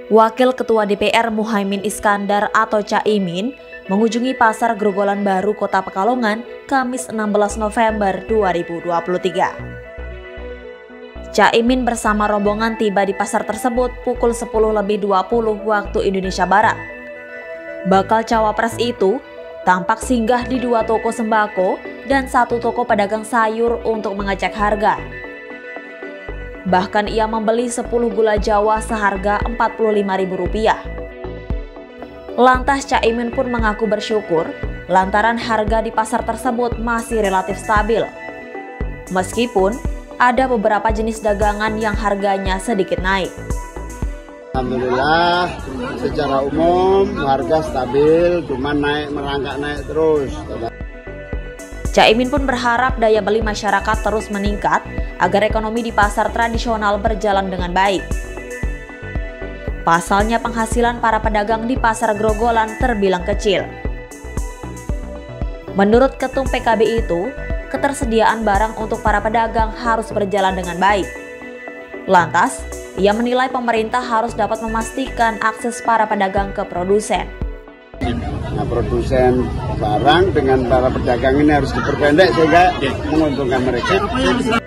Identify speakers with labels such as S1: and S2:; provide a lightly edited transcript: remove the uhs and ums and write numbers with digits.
S1: Wakil Ketua DPR Muhaimin Iskandar atau Caimin mengunjungi Pasar Grogolan Baru Kota Pekalongan Kamis 16 November 2023. Caimin bersama rombongan tiba di pasar tersebut pukul 10.20 waktu Indonesia Barat. Bakal cawapres itu tampak singgah di 2 toko sembako dan 1 toko pedagang sayur untuk mengecek harga. Bahkan ia membeli 10 gula Jawa seharga Rp45.000. Lantas Caimin pun mengaku bersyukur lantaran harga di pasar tersebut masih relatif stabil. Meskipun ada beberapa jenis dagangan yang harganya sedikit naik.
S2: Alhamdulillah secara umum harga stabil, cuma merangkak naik terus.
S1: Caimin pun berharap daya beli masyarakat terus meningkat agar ekonomi di pasar tradisional berjalan dengan baik. Pasalnya penghasilan para pedagang di pasar Grogolan terbilang kecil. Menurut Ketum PKB itu, ketersediaan barang untuk para pedagang harus berjalan dengan baik. Lantas, ia menilai pemerintah harus dapat memastikan akses para pedagang ke produsen.
S2: Nah, produsen barang dengan para pedagang ini harus diperpendek sehingga menguntungkan mereka.